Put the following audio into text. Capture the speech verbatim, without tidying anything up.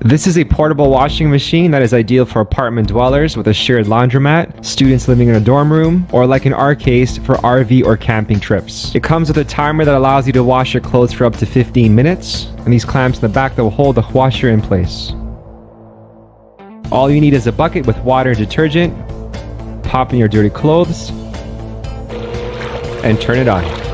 This is a portable washing machine that is ideal for apartment dwellers with a shared laundromat, students living in a dorm room, or like in our case, for R V or camping trips. It comes with a timer that allows you to wash your clothes for up to fifteen minutes, and these clamps in the back that will hold the washer in place. All you need is a bucket with water and detergent, pop in your dirty clothes, and turn it on.